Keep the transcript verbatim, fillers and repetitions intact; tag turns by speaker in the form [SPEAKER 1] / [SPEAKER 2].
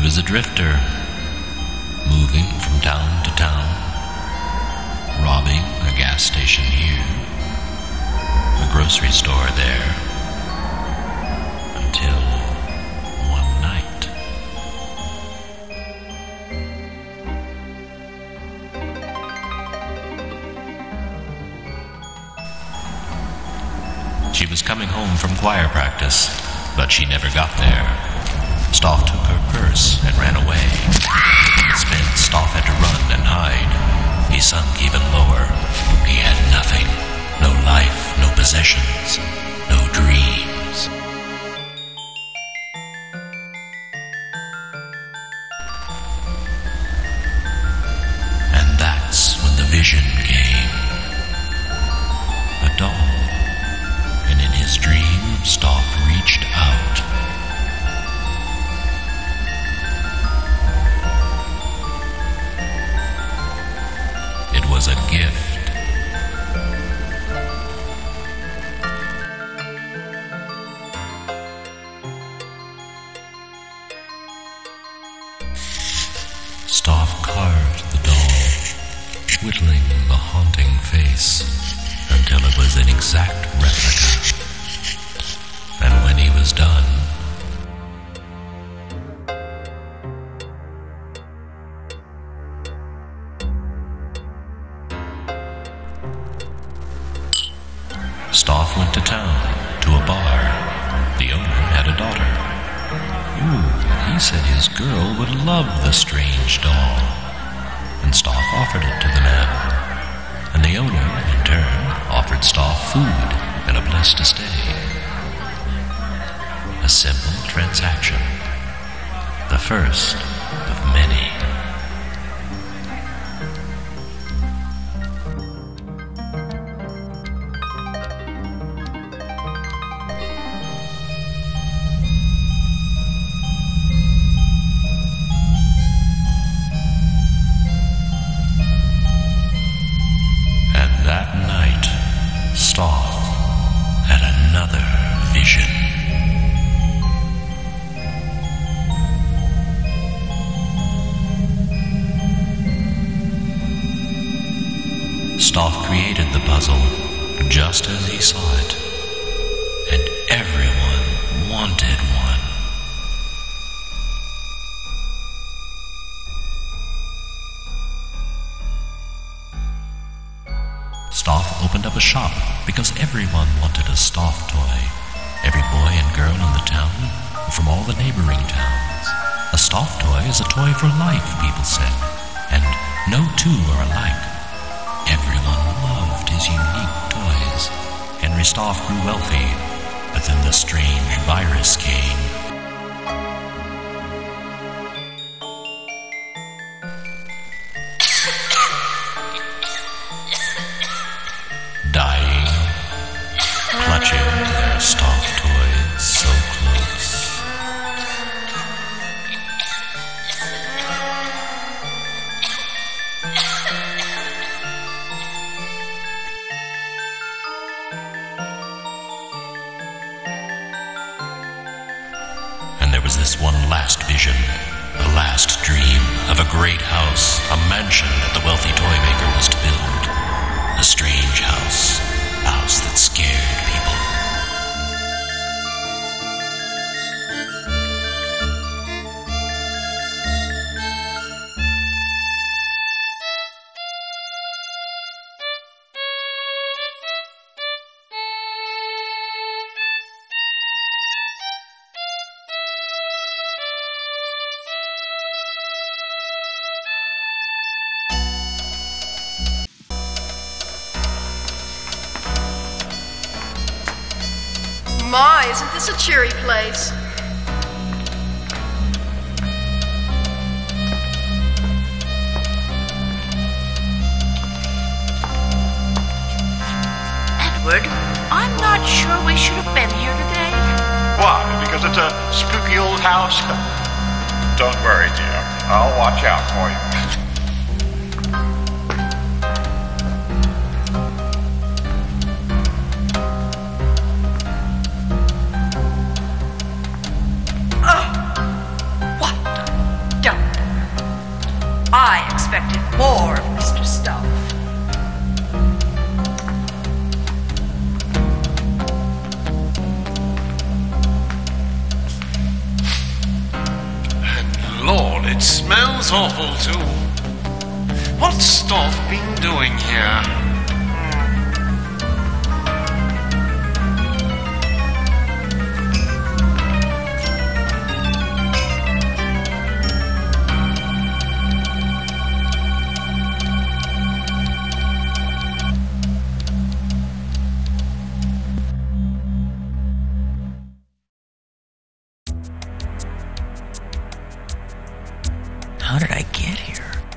[SPEAKER 1] was a drifter, moving from town to town, robbing a gas station here, a grocery store there, until one night. She was coming home from choir practice, but she never got there. Stoff took her purse and ran away. Spent, Stoff had to run and hide. He sunk even lower. He had nothing. No life, no possessions, no dreams. And that's when the vision came. A doll. And in his dream, Stoff reached out. It was a gift. Stoff carved the doll, whittling the haunting face until it was an exact replica. And when he was done, Stoff went to town, to a bar. The owner had a daughter. Ooh, he said his girl would love the strange doll. And Stoff offered it to the man. And the owner, in turn, offered Stoff food and a place to stay. A simple transaction. The first of many. That night, Stoff had another vision. Stoff created the puzzle just as he saw it, and everyone wanted one. Stoff opened up a shop because everyone wanted a Stoff toy. Every boy and girl in the town, from all the neighboring towns. A Stoff toy is a toy for life, people said, and no two are alike. Everyone loved his unique toys. Henry Stoff grew wealthy, but then the strange virus came. Dying, clutching their Stoff toys so close. And there was this one last vision, a last dream of a great house, a mansion that the wealthy toy maker was to build. A strange house, a house that scared people.
[SPEAKER 2] My, isn't this a cheery place?
[SPEAKER 3] Edward, I'm not sure we should have been here today.
[SPEAKER 4] Why? Because it's a spooky old house? Don't worry, dear. I'll watch out for you.
[SPEAKER 5] wanted more of Mister Stuff.
[SPEAKER 6] And Lord, it smells awful too. What's Stoff been doing here?
[SPEAKER 7] How did I get here?